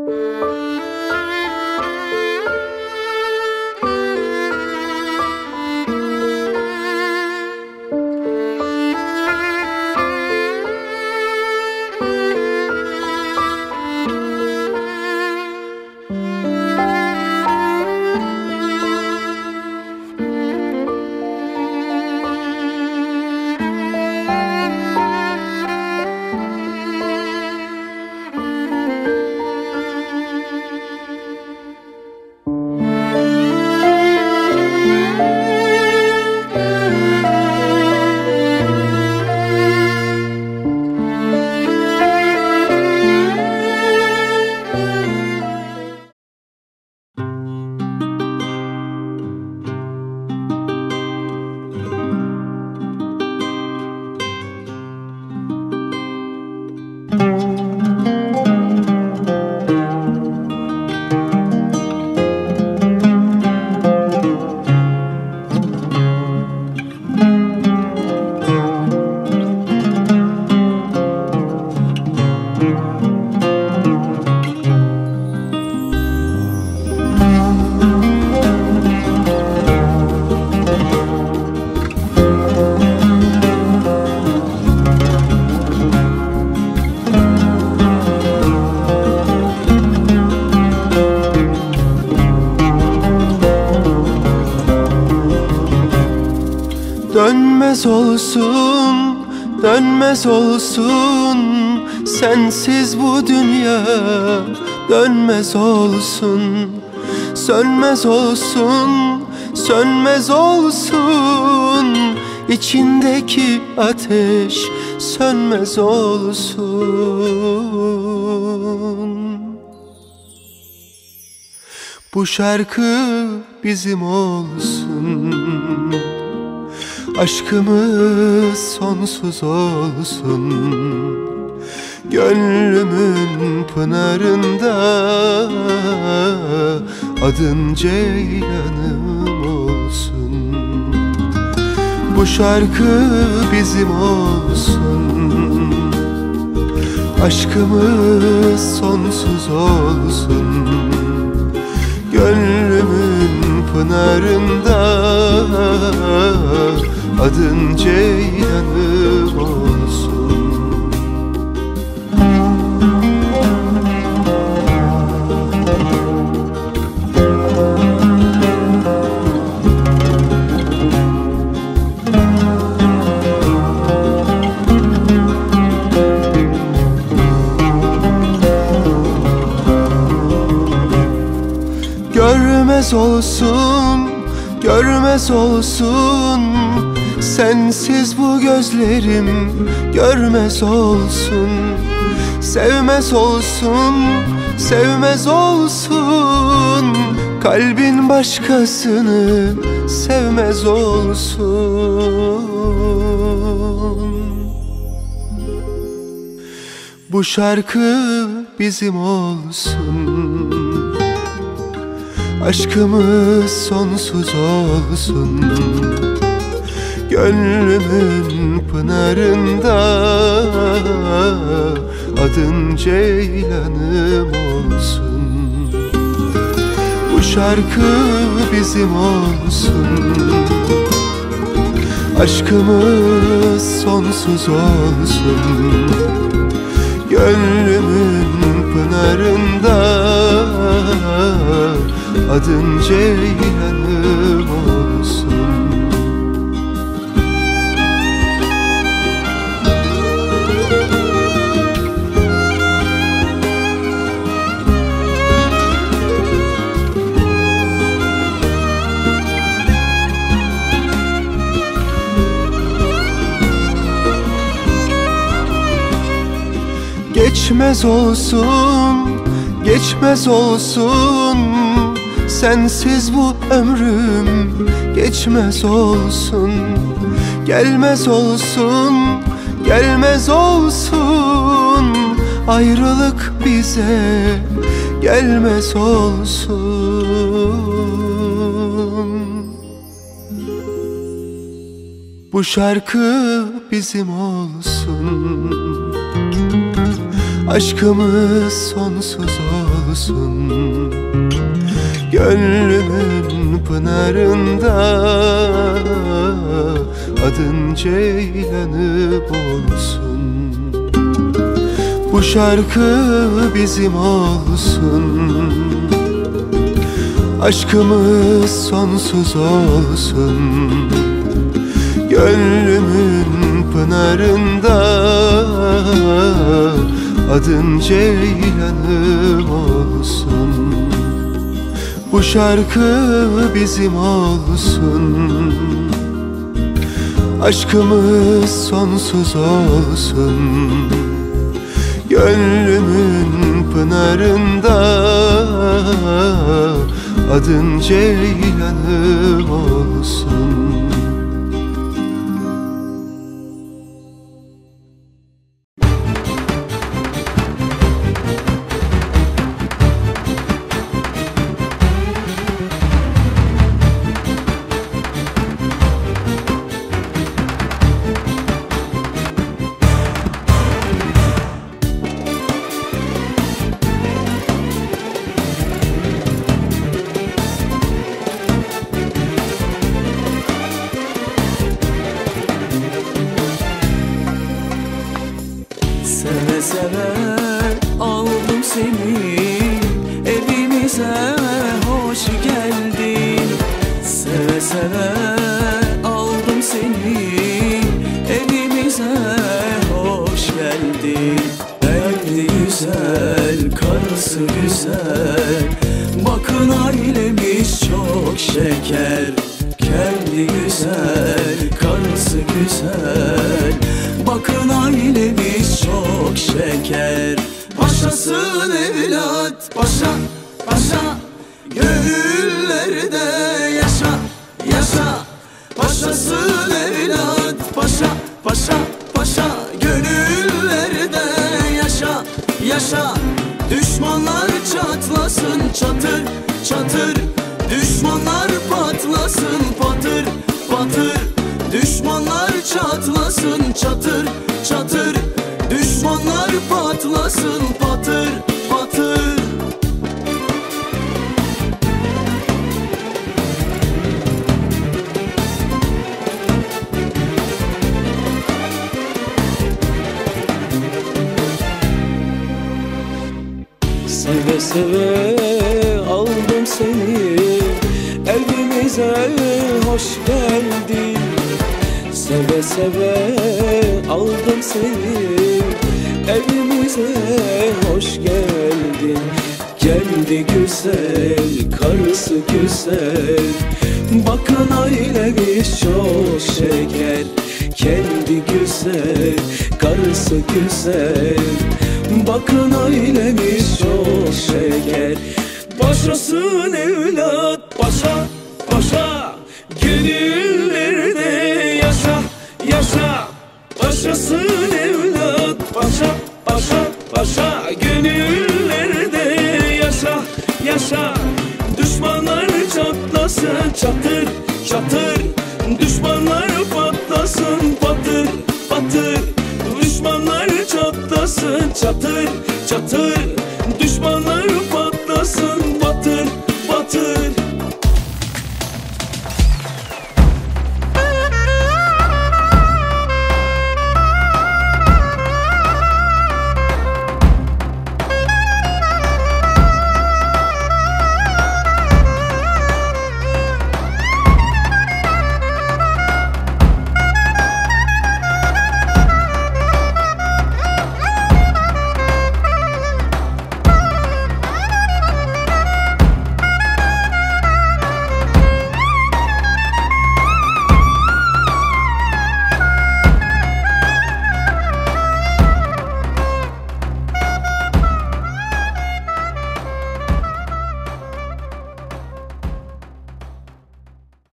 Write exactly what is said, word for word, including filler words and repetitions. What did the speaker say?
Dönmez olsun, dönmez olsun, sensiz bu dünya dönmez olsun. Sönmez olsun, sönmez olsun, içindeki ateş sönmez olsun. Bu şarkı bizim olsun, aşkımız sonsuz olsun. Gönlümün pınarında adın Ceylanım olsun. Bu şarkı bizim olsun, aşkımız sonsuz olsun. Gönlümün pınarında adın Ceylanım olsun. Görmez olsun, görmez olsun, sensiz bu gözlerim görmez olsun. Sevmez olsun, sevmez olsun, kalbin başkasını sevmez olsun. Bu şarkı bizim olsun, aşkımız sonsuz olsun. Gönlümün pınarında adın Ceylanım olsun. Bu şarkı bizim olsun, aşkımız sonsuz olsun. Gönlümün pınarında adın Ceylanım olsun. Geçmez olsun, geçmez olsun, sensiz bu ömrüm geçmez olsun. Gelmez olsun, gelmez olsun, ayrılık bize gelmez olsun. Bu şarkı bizim olsun, aşkımız sonsuz olsun. Gönlümün pınarında adın ceylanı olsun. Bu şarkı bizim olsun, aşkımız sonsuz olsun. Gönlümün pınarında adın ceylanım olsun. Bu şarkı bizim olsun, aşkımız sonsuz olsun. Gönlümün pınarında adın ceylanım olsun. Seve seve aldım seni evimize, hoş geldin. Seve seve aldım seni evimize, hoş geldin. Geldi güzel, karısı güzel, bakın ailemiz çok şeker. Geldi güzel, karısı güzel, bakın ailemiz çok şeker. Paşasın evlat, paşa, paşa, gönüllerde yaşa, yaşa. Paşasın evlat, paşa, paşa, paşa, gönüllerde yaşa, yaşa. Düşmanlar çatlasın çatır, çatır, düşmanlar patlasın patır, patır. Düşmanlar çatlasın çatır, çatır, düşmanlar patlasın patır, patır. Seve seve aldım seni evimize, hoş geldin. Seve seve aldım seni evimize, hoş geldin. Geldi güzel, karısı güzel, bakın ailemiz çok şeker. Geldi güzel, karısı güzel, bakın ailemiz çok şeker. Paşasın evlat, paşa, paşa, gönüllerde yaşa, yaşa. Paşasın evlat, paşa, paşa, paşa, gönüllerde yaşa, yaşa. Düşmanlar çatlasın çatır,